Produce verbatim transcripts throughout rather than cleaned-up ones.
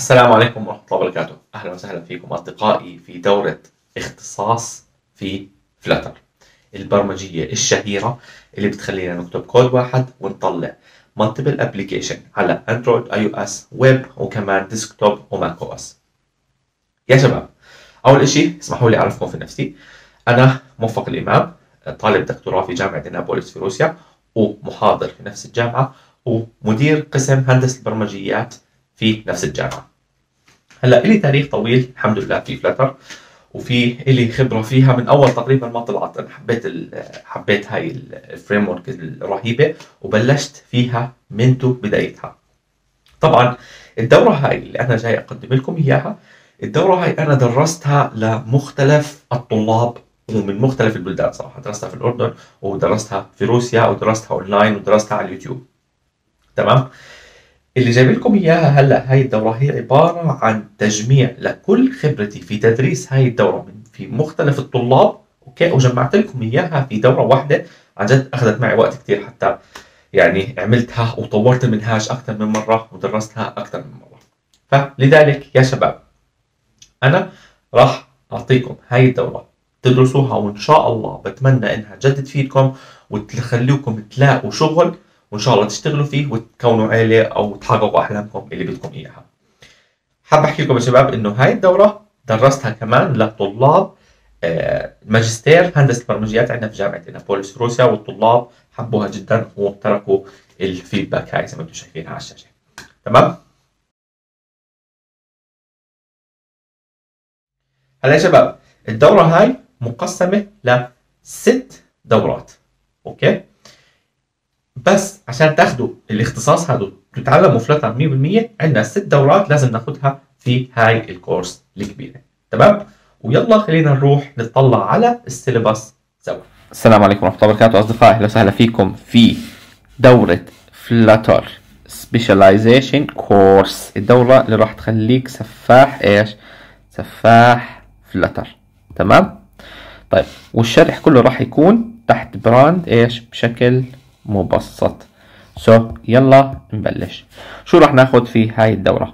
السلام عليكم ورحمة الله وبركاته. أهلا وسهلا فيكم أصدقائي في دورة اختصاص في فلاتر، البرمجية الشهيرة اللي بتخلينا نكتب كود واحد ونطلع مالتيبل ابلكيشن على اندرويد، اي او اس، ويب، وكمان ديسكتوب وماك او اس. يا شباب، أول إشي اسمحوا لي أعرفكم في نفسي. أنا موفق الإمام، طالب دكتوراه في جامعة نابلس في روسيا، ومحاضر في نفس الجامعة، ومدير قسم هندسة البرمجيات في نفس الجامعة. هلا إلي تاريخ طويل الحمد لله في فلاتر، وفي إلي خبرة فيها من أول تقريبا ما طلعت. أنا حبيت حبيت هاي الفريم ورك الرهيبة وبلشت فيها منذ بدايتها. طبعا الدورة هاي اللي أنا جاي أقدم لكم إياها، الدورة هاي أنا درستها لمختلف الطلاب ومن مختلف البلدان. صراحة درستها في الأردن، ودرستها في روسيا، ودرستها أونلاين، ودرستها على اليوتيوب. تمام؟ اللي جايب لكم إياها هلا هاي الدورة هي عبارة عن تجميع لكل خبرتي في تدريس هاي الدورة من في مختلف الطلاب، أوكي؟ وجمعت لكم إياها في دورة واحدة. عن جد أخذت معي وقت كتير، حتى يعني عملتها وطورت المنهاج أكثر من مرة ودرستها أكثر من مرة. فلذلك يا شباب، أنا راح أعطيكم هاي الدورة تدرسوها، وإن شاء الله بتمنى إنها جد تفيدكم وتخليكم تلاقوا شغل، وإن شاء الله تشتغلوا فيه وتكونوا عيلة أو تحققوا أحلامكم اللي بدكم إياها. حاب أحكي لكم يا شباب إنه هاي الدورة درستها كمان لطلاب ماجستير هندسة برمجيات عندنا في جامعة نابلس في روسيا، والطلاب حبوها جدا وتركوا الفيدباك هاي زي ما انتم شايفينها على الشاشة. تمام؟ هلا يا شباب، الدورة هاي مقسمة لست دورات، اوكي؟ بس عشان تاخدوا الاختصاص هذا تتعلموا فلاتر مية بالمية عندنا ست دورات لازم ناخدها في هاي الكورس الكبيرة. تمام؟ ويلا خلينا نروح نطلع على السيلبس سوا. السلام عليكم ورحمة الله وبركاته أصدقائي، أهلا وسهلا فيكم في دورة فلاتر سبيشاليزيشن كورس، الدورة اللي راح تخليك سفاح ايش؟ سفاح فلاتر. تمام؟ طيب، والشرح كله راح يكون تحت براند ايش؟ بشكل مبسط. سو so, يلا نبلش. شو راح ناخد في هاي الدورة؟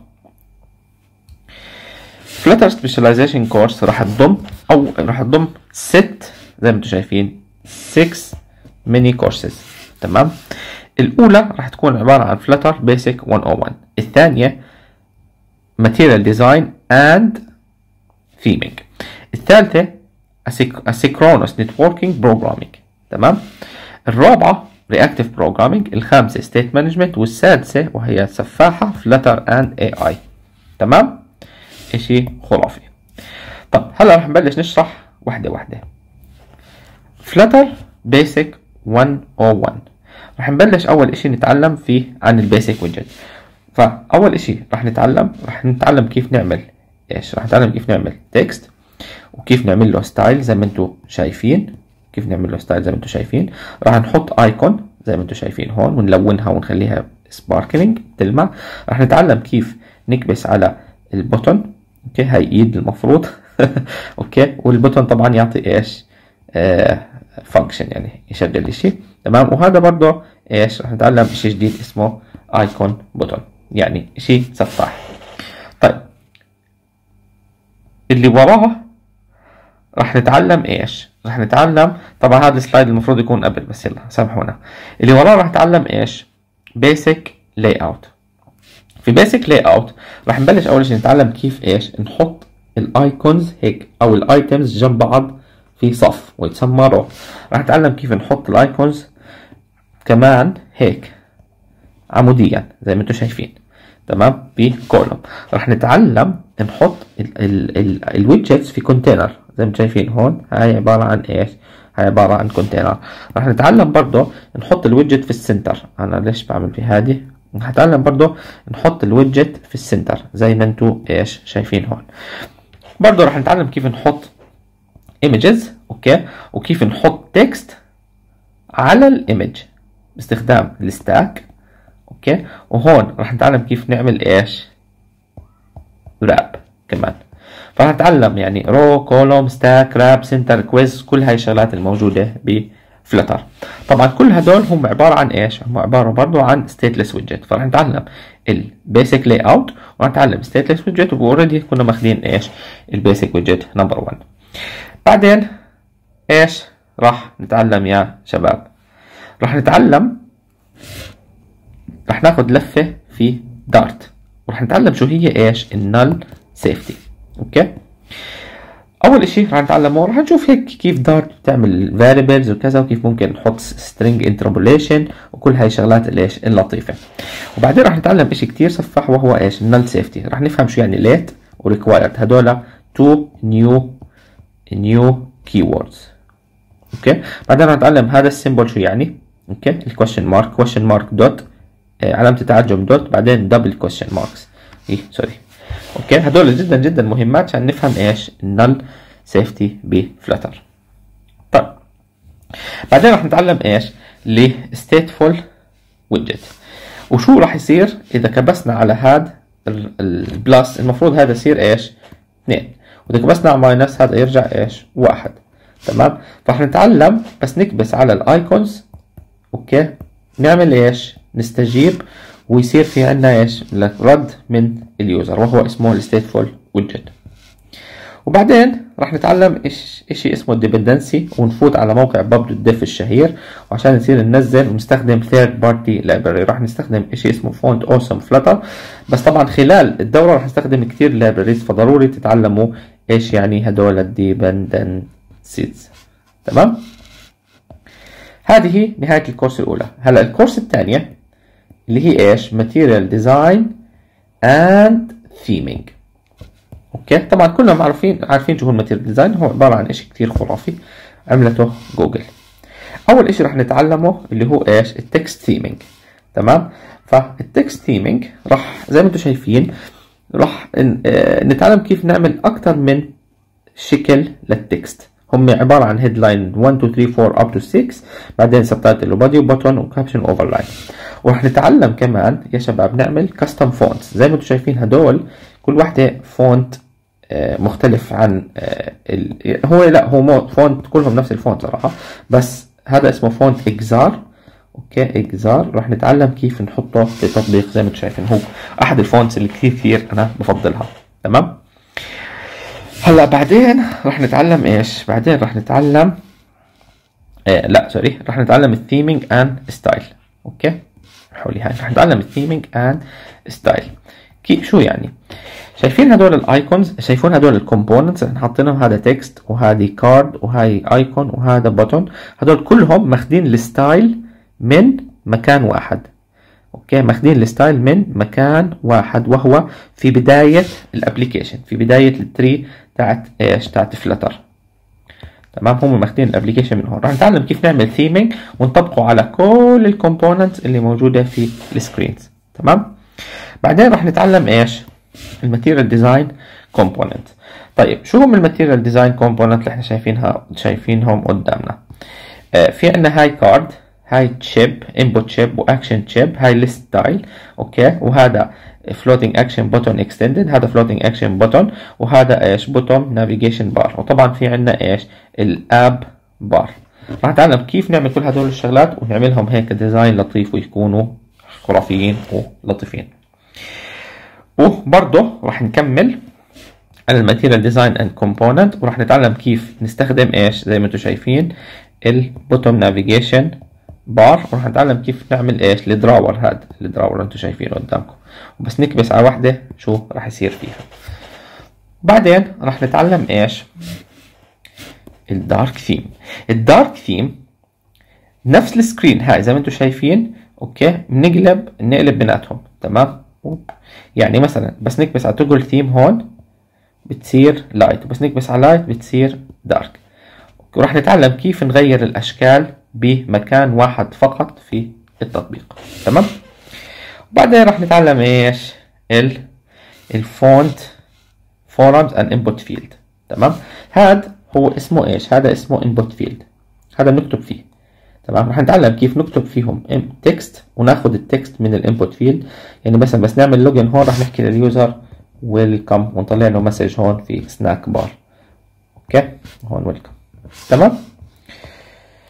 فلاتر سبيشاليزيشن كورس راح تضم او راح تضم ست زي ما انتم شايفين ستة ميني كورسز. تمام؟ الاولى راح تكون عبارة عن فلاتر بيسك مية وواحد، الثانية ماتيريال ديزاين اند ثيمينج، الثالثة اسينكرونس نتوركينج بروجرامينج. تمام؟ الرابعة رياكتيف بروجرامينج، الخامسة ستيت مانجمنت، والسادسة وهي سفاحة فلاتر اند اي اي. تمام؟ اشي خرافي. طب هلا رح نبلش نشرح وحدة وحدة. فلاتر بيسك مية وواحد رح نبلش اول اشي نتعلم فيه عن البيسك ويدجت. فاول اشي رح نتعلم رح نتعلم كيف نعمل ايش؟ رح نتعلم كيف نعمل تكست، وكيف نعمل له ستايل زي ما انتم شايفين. كيف نعمل له ستايل زي ما انتم شايفين، راح نحط ايكون زي ما انتم شايفين هون ونلونها ونخليها سباركلينج تلمع. راح نتعلم كيف نكبس على البوتون، اوكي؟ هاي ايد المفروض اوكي؟ والبوتون طبعا يعطي ايش؟ آه فانكشن، يعني يشغل اشي. تمام؟ وهذا برضه ايش؟ راح نتعلم اشي جديد اسمه ايكون بوتون، يعني اشي سفاح. طيب، اللي وراه راح نتعلم ايش؟ راح نتعلم طبعا هذا السلايد المفروض يكون قبل، بس يلا سامحونا. اللي وراه راح نتعلم ايش؟ بيسك لاي اوت. في بيسك لاي اوت راح نبلش اول شيء نتعلم كيف ايش؟ نحط الايكونز هيك او الايتمز جنب بعض في صف ويتسمى رو. راح نتعلم كيف نحط الايكونز كمان هيك عموديا زي ما انتم شايفين. تمام؟ بكولوم. راح نتعلم نحط الويدجتس في كونتينر زي ما انتم شايفين هون. هاي عبارة عن ايش؟ هاي عبارة عن كونتينر. راح نتعلم برضه نحط الويدجت في السنتر. انا ليش بعمل في هذه؟ راح نتعلم برضه نحط الويدجت في السنتر زي ما انتم ايش شايفين هون. برضه راح نتعلم كيف نحط ايمجز، اوكي؟ وكيف نحط تكست على الايمج باستخدام الستاك، اوكي؟ وهون راح نتعلم كيف نعمل ايش؟ راب كمان. فراح نتعلم يعني رو، كولوم، ستاك، راب، سنتر، كويز، كل هاي الشغلات الموجودة فلتر. طبعا كل هدول هم عباره عن ايش؟ هم عباره برضه عن ستيتلس ويدجت. فرح نتعلم البيسك لاي اوت ورح نتعلم ستيتلس ويدجت، واوريدي كنا ماخذين ايش؟ البيسك ويدجت نمبر واحد. بعدين ايش راح نتعلم يا شباب؟ راح نتعلم راح ناخذ لفه في دارت، وراح نتعلم شو هي ايش؟ النل سيفتي. اوكي، اول اشي راح نتعلمه راح نشوف هيك كيف دارت بتعمل variables وكذا، وكيف ممكن نحط string interpolation وكل هاي الشغلات الايش اللطيفه. وبعدين راح نتعلم اشي كتير سفاح وهو ايش؟ النل سيفتي. راح نفهم شو يعني late و required، هدول two new new keywords. اوكي، بعدين راح نتعلم هذا السيمبل شو يعني. اوكي، الكويشن مارك، كويشن مارك دوت، علامه التعجب دوت، بعدين دبل كويشن ماركس. ايه سوري. اوكي، هدول جدا جدا مهمات عشان نفهم ايش النل سيفتي بفلتر. طيب بعدين راح نتعلم ايش؟ ل stateful widget. وشو راح يصير اذا كبسنا على هذا البلس؟ المفروض هذا يصير ايش؟ اثنين، واذا كبسنا على ماينس هذا يرجع ايش؟ واحد. تمام، فراح نتعلم بس نكبس على الايكونز. اوكي، نعمل ايش؟ نستجيب ويصير في عندنا ايش؟ رد من اليوزر وهو اسمه الستيتفول ويدجت. وبعدين راح نتعلم ايش اشي اسمه الديبندنسي، ونفوت على موقع بابلو ديف الشهير، وعشان نصير ننزل ونستخدم ثيرد بارتي لايبرري راح نستخدم اشي اسمه فونت اوسم فلتر. بس طبعا خلال الدورة راح نستخدم كتير لايبرريز، فضروري تتعلموا ايش يعني هدول الديبندنسيز. تمام، هذه نهاية الكورس الأولى. هلا الكورس الثانية اللي هي ايش؟ Material Design and Theming. اوكي، طبعا كلنا عارفين عارفين شو هو الماتيريال ديزاين، هو عبارة عن اشي كتير خرافي عملته جوجل. اول اشي رح نتعلمه اللي هو ايش؟ التكست ثيمينج. تمام، فالتكست ثيمينج راح زي ما انتم شايفين راح نتعلم كيف نعمل اكتر من شكل للتكست. هم عبارة عن هيدلاين واحد اثنين ثلاثة أربعة up to ستة، بعدين سبتايتل وبادي وبوتون وكابشن اوفرلاين. وراح نتعلم كمان يا شباب نعمل كاستم فونتس. زي ما انتم شايفين هدول كل واحدة فونت مختلف عن هو لا هو فونت كلهم نفس الفونت صراحة، بس هذا اسمه فونت اكزار. اوكي، اكزار راح نتعلم كيف نحطه في تطبيق. زي ما انتم شايفين هو احد الفونتس اللي كثير كثير انا بفضلها. تمام، هلا بعدين راح نتعلم ايش؟ بعدين راح نتعلم آه لا سوري راح نتعلم الثيمينج اند ستايل. اوكي، حولي هاي راح نتعلم الثيمينج اند ستايل. كيف شو يعني؟ شايفين هدول الايكونز؟ شايفون هدول الكومبوننتس احنا حاطينهم، هذا تكست وهذه كارد وهاي ايكون وهذا بوتون، هدول كلهم ماخذين الستايل من مكان واحد. اوكي، ماخذين الستايل من مكان واحد وهو في بداية الابليكيشن، في بداية التري تاعت ايش؟ تاعت فلتر. تمام، هم ماخذين الابليكيشن من هون. راح نتعلم كيف نعمل ثيمينج ونطبقه على كل الكومبوننتس اللي موجودة في السكرينز. تمام، بعدين راح نتعلم ايش؟ الماتيريال ديزاين كومبوننت. طيب شو هم الماتيريال ديزاين كومبوننت اللي احنا شايفينها شايفينهم قدامنا؟ آه في عندنا هاي كارد، هاي تشيب، انبوت تشيب واكشن تشيب، هاي ليست ستايل. اوكي، وهذا فلوتنج اكشن بوتون اكستندد، هذا فلوتنج اكشن بوتون، وهذا ايش؟ بوتون نافيجيشن بار. وطبعا في عندنا ايش؟ الاب بار. راح نتعلم كيف نعمل كل هدول الشغلات ونعملهم هيك ديزاين لطيف ويكونوا خرافيين ولطيفين. وبرضه راح نكمل على الماتيريال ديزاين اند كومبوننت، وراح نتعلم كيف نستخدم ايش؟ زي ما انتم شايفين البوتوم نافيجيشن بار، وراح نتعلم كيف نعمل ايش؟ الدراور. هذا الدراور انتم شايفينه قدامكم، وبس نكبس على واحدة شو راح يصير فيها. بعدين راح نتعلم ايش؟ الدارك ثيم. الدارك ثيم نفس السكرين هاي زي ما انتم شايفين. اوكي، بنقلب نقلب بيناتهم. تمام، يعني مثلا بس نكبس على توجل ثيم هون بتصير لايت، وبس نكبس على لايت بتصير دارك. وراح نتعلم كيف نغير الاشكال بمكان واحد فقط في التطبيق. تمام، وبعدين راح نتعلم ايش؟ ال الفونت فورمز اند انبوت فيلد. تمام، هذا هو اسمه ايش؟ هذا اسمه انبوت فيلد، هذا بنكتب فيه. تمام، راح نتعلم كيف نكتب فيهم تكست وناخذ التكست من الانبوت فيلد. يعني مثلا بس نعمل لوجن هون راح نحكي لليوزر ويلكم ونطلع له مسج هون في سناك بار. اوكي، هون ويلكم. تمام،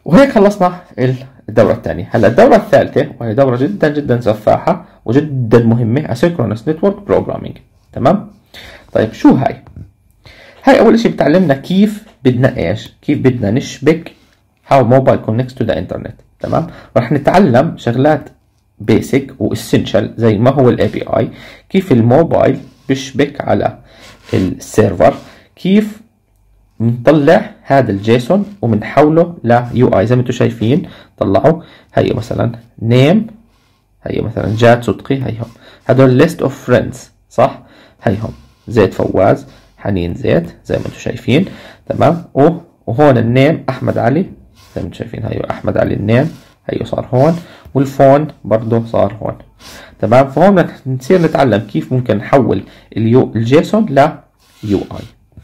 وهيك خلصنا الدورة الثانية. هلا الدورة الثالثة وهي دورة جدا جدا سفاحة وجدا مهمة، Asynchronous Network Programming. تمام؟ طيب شو هاي؟ هاي أول شيء بتعلمنا كيف بدنا إيش؟ كيف بدنا نشبك how mobile connects to the internet. تمام؟ رح نتعلم شغلات basic و essential زي ما هو ال إيه بي آي، كيف الموبايل بيشبك على السيرفر، كيف نطلع هذا الجيسون وبنحوله ل يو آي زي ما انتم شايفين. طلعوا هي مثلا نيم، هي مثلا جاد صدقي، هيهم هدول list of friends صح، هيهم زيد فواز، حنين زيد زي ما انتم شايفين. تمام؟ وهون النيم احمد علي زي ما انتم شايفين، هيو احمد علي النيم هيو صار هون، والفون برضه صار هون. تمام؟ فهون نصير نتعلم كيف ممكن نحول اليو الجيسون ل يو آي.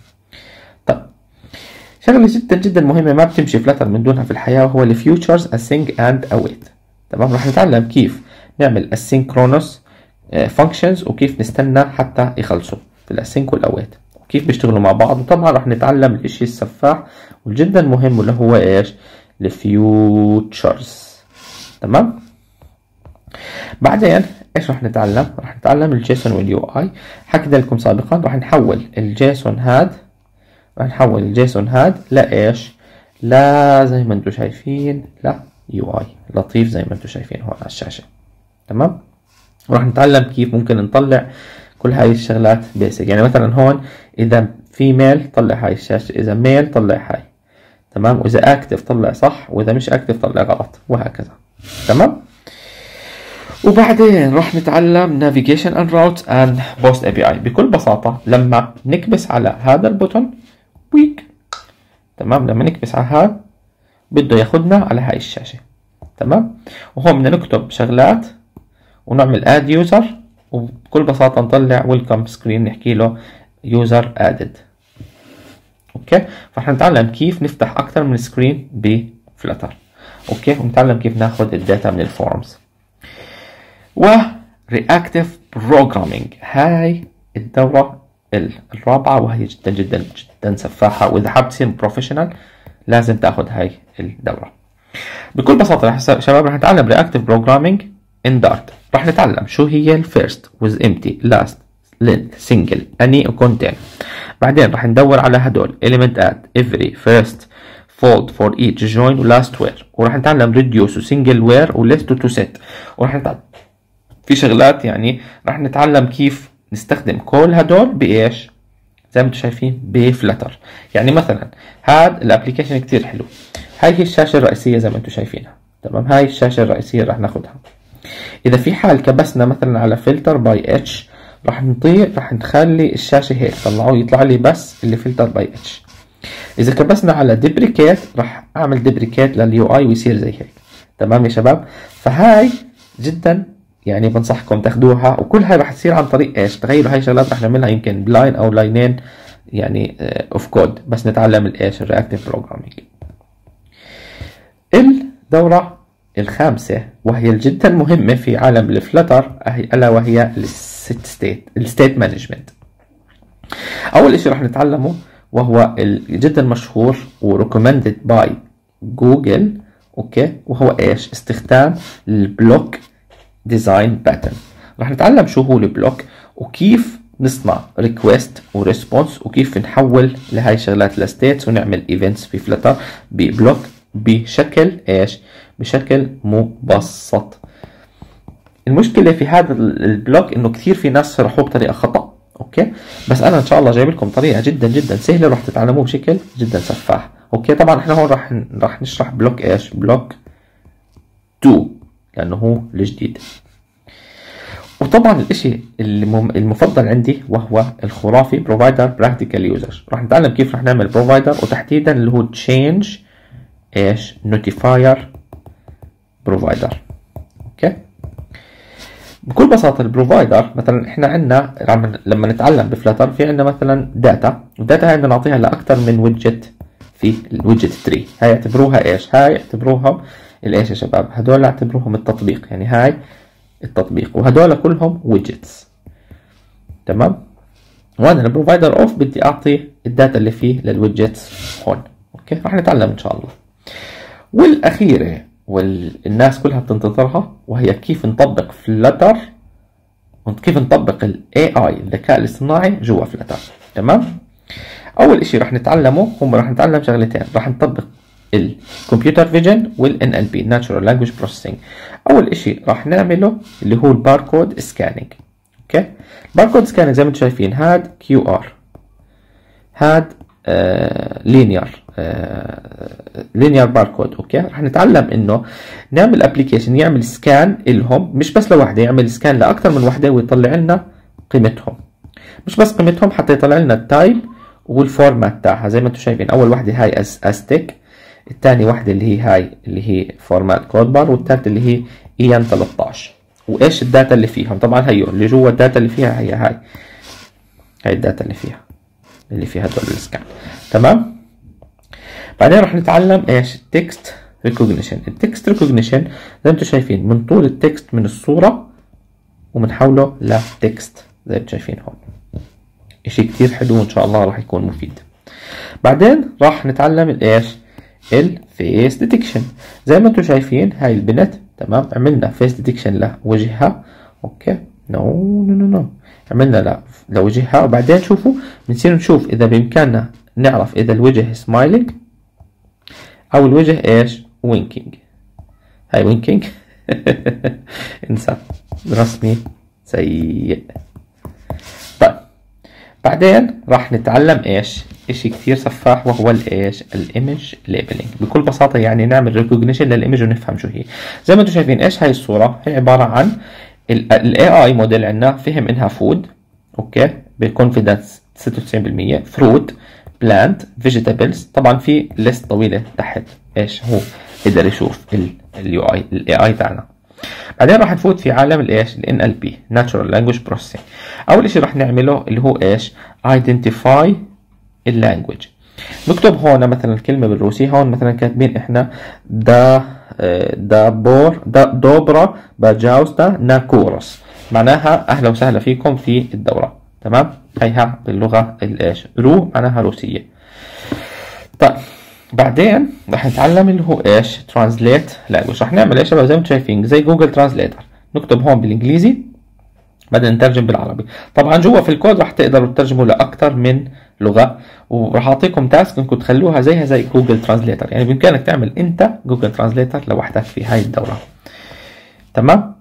شغلة جدا جدا مهمة ما بتمشي فلاتر من دونها في الحياة، وهو الفيوتشرز async and await. تمام؟ رح نتعلم كيف نعمل asynchronous functions وكيف نستنى حتى يخلصوا في الاسync والاويت وكيف بيشتغلوا مع بعض. وطبعا رح نتعلم الاشي السفاح والجدا مهم واللي هو ايش؟ الفيوتشرز. تمام؟ بعدين ايش رح نتعلم؟ رح نتعلم الجيسون واليو اي. حكيت لكم سابقا رح نحول الجيسون هاد رح نحول الجيسون هاد لإيش؟ لا زي ما انتم شايفين لا يو اي لطيف زي ما انتم شايفين هون على الشاشة. تمام؟ ورح نتعلم كيف ممكن نطلع كل هاي الشغلات بيسك. يعني مثلا هون إذا في ميل طلع هاي الشاشة، إذا ميل طلع هاي. تمام؟ وإذا أكتف طلع صح، وإذا مش أكتف طلع غلط، وهكذا. تمام؟ وبعدين راح نتعلم Navigation and Routes and Post إيه بي آي. بكل بساطة لما نكبس على هذا البوتون ويك، تمام، لما نكبس على هذا بده ياخدنا على هاي الشاشة. تمام؟ وهون بدنا نكتب شغلات ونعمل add user، وبكل بساطة نطلع welcome screen نحكي له user added. اوكي؟ فرح نتعلم كيف نفتح أكثر من سكرين بفلتر. اوكي؟ ونتعلم كيف ناخد الداتا من الفورمز. و reactive programming هاي الدورة الرابعة وهي جدا جدا جدا سفاحة، وإذا حاب تصير بروفيشنال لازم تاخد هاي الدورة. بكل بساطة رح شباب رح نتعلم reactive programming in Dart. رح نتعلم شو هي ال first with empty last length single any contain. بعدين رح ندور على هدول element add every first fold for each join و last where، ورح نتعلم reduce و single where و list to set. ورح نتعلم في شغلات يعني رح نتعلم كيف نستخدم كل هدول بايش زي ما انتم شايفين بفلتر. يعني مثلا هذا الابلكيشن كتير حلو، هاي هي الشاشه الرئيسيه زي ما انتم شايفينها. تمام؟ هاي الشاشه الرئيسيه رح ناخدها. اذا في حال كبسنا مثلا على فلتر باي اتش رح نطير رح نخلي الشاشه هيك، طلعوه يطلع لي بس اللي فلتر باي اتش. اذا كبسنا على ديبريكيت رح اعمل ديبريكيت لليو اي ويصير زي هيك. تمام يا شباب؟ فهاي جدا يعني بنصحكم تاخدوها، وكل هاي رح تصير عن طريق ايش؟ تخيلوا هاي شغلات رح نعملها يمكن بلاين او لاينين يعني اوف كود، بس نتعلم الايش؟ الرياكتيف بروجرامينج. الدورة الخامسة وهي جدا مهمة في عالم الفلتر الا وهي الست ستيت الستيت مانجمنت. اول اشي رح نتعلمه وهو جدا مشهور وريكومندد باي جوجل، اوكي، وهو ايش؟ استخدام البلوك ديزاين باترن. رح نتعلم شو هو البلوك وكيف نصنع ريكويست وريسبونس وكيف نحول لهاي الشغلات لستيتس ونعمل ايفنتس في فلتر ببلوك بشكل ايش؟ بشكل مبسط. المشكله في هذا البلوك انه كثير في ناس شرحوه بطريقه خطا، اوكي، بس انا ان شاء الله جايب لكم طريقه جدا جدا سهله رح تتعلموه بشكل جدا سفاح. اوكي، طبعا احنا هون رح رح نشرح بلوك ايش؟ بلوك اثنين لانه هو الجديد. وطبعا الاشي المفضل عندي وهو الخرافي بروفايدر براكتيكال يوزر. راح نتعلم كيف راح نعمل بروفايدر، وتحديدا اللي هو تشينج ايش؟ نوتيفاير بروفايدر. اوكي، بكل بساطه البروفايدر مثلا احنا عندنا لما نتعلم بفلاتر في عندنا مثلا داتا، والداتا هاي بدنا نعطيها لاكثر من ويدجت في الويدجت تري. هاي اعتبروها ايش؟ هاي اعتبروهم الايش يا شباب؟ هدول اعتبروهم التطبيق، يعني هاي التطبيق وهدول كلهم ويدجتس. تمام؟ وانا البروفايدر اوف بدي اعطي الداتا اللي فيه للويدجتس هون. اوكي، راح نتعلم ان شاء الله. والاخيره والناس كلها بتنتظرها، وهي كيف نطبق فلتر وكيف نطبق الاي اي الذكاء الاصطناعي جوا فلتر. تمام. اول اشي رح نتعلمه هم رح نتعلم شغلتين، رح نطبق الكمبيوتر فيجن والان ال بي ناتشورال لانجويج بروسيسنج. اول اشي رح نعمله اللي هو الباركود سكاننج. اوكي، الباركود سكاننج زي ما انتم شايفين هاد كيو ار، هاد لينير لينير باركود. اوكي، رح نتعلم انه نعمل ابلكيشن يعمل سكان لهم، مش بس لوحده، يعمل سكان لاكثر من وحده ويطلع لنا قيمتهم. مش بس قيمتهم، حتى يطلع لنا التايب والفورمات تاعها زي ما انتم شايفين. اول وحده هاي استيك، الثاني وحده اللي هي هاي اللي هي فورمات كود بار، والثالثه اللي هي اي ان ثلاثة عشر. وايش الداتا اللي فيهم؟ طبعا هيو اللي جوا الداتا اللي فيها هي هاي هاي الداتا اللي فيها اللي فيها هدول السكان. تمام. بعدين راح نتعلم ايش؟ تكست ريكوجنيشن. التكست ريكوجنيشن زي ما انتم شايفين من طول التكست من الصوره وبنحوله لتكست زي ما انتم شايفين هون. اشي كتير حلو وان شاء الله راح يكون مفيد. بعدين راح نتعلم الايش؟ الفيس ديتكشن. زي ما انتم شايفين هاي البنت، تمام، عملنا فيس ديتكشن لوجهها. اوكي، نو نو نو نو عملنا لوجهها، وبعدين شوفوا بنصير نشوف اذا بامكاننا نعرف اذا الوجه سمايلينج او الوجه ايش؟ وينكينج. هاي وينكينج انسى، رسمي سيء. طيب بعدين راح نتعلم ايش؟ اشي كثير سفاح وهو الايش؟ الايمج ليبلينج. بكل بساطه يعني نعمل ريكوجنيشن للايمج ونفهم شو هي. زي ما انتم شايفين ايش هاي الصوره؟ هي عباره عن الاي اي موديل عندنا فهم انها فود. اوكي، بالكونفيدنس ستة وتسعين بالمية. فروت، بلانت، فيجيتابلز. طبعا في ليست طويله تحت ايش هو قدر يشوف اليو اي الاي اي تاعنا. بعدين راح نفوت في عالم الايش؟ ال إن إل بي Natural Language Processing. اول شيء راح نعمله اللي هو ايش؟ Identify اللانجوج. نكتب هون مثلا الكلمه بالروسي، هون مثلا كاتبين احنا دا دا بور دا دوبرا باجاوستا ناكورس، معناها اهلا وسهلا فيكم في الدوره. تمام، هيها باللغه الايش؟ رو، معناها روسيه. طيب بعدين راح نتعلم اللي هو ايش؟ ترانزليت لانجوج. راح نعمل ايش شباب؟ زي ما انتم شايفين زي جوجل ترانزليتر، نكتب هون بالانجليزي بعدين نترجم بالعربي. طبعا جوا في الكود راح تقدروا تترجموا لاكثر من لغه، وراح اعطيكم تاسك انكم تخلوها زيها زي جوجل ترانزليتر، يعني بامكانك تعمل انت جوجل ترانزليتر لوحدك في هاي الدوره. تمام.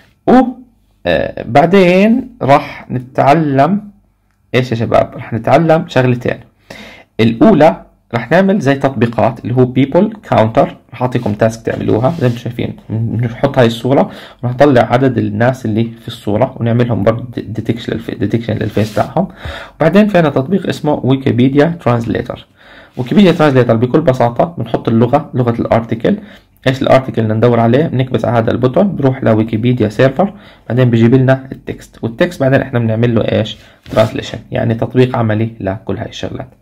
وبعدين راح نتعلم ايش يا شباب؟ راح نتعلم شغلتين. الاولى راح نعمل زي تطبيقات اللي هو بيبل كاونتر، راح اعطيكم تاسك تعملوها زي ما انتم شايفين. نحط هاي الصوره وراح نطلع عدد الناس اللي في الصوره ونعملهم برضه ديتكشن ديتكشن للفيس تاعهم. وبعدين في عندنا تطبيق اسمه ويكيبيديا ترانزليتر. ويكيبيديا ترانزليتر بكل بساطه بنحط اللغه، لغه الارتكل. ايش الارتكل اللي ندور عليه؟ بنكبس على هذا البوتون، بروح لويكيبيديا سيرفر، بعدين بيجيب لنا التكست، والتكست بعدين احنا بنعمل له ايش؟ ترانسليشن، يعني تطبيق عملي لكل هاي الشغلات.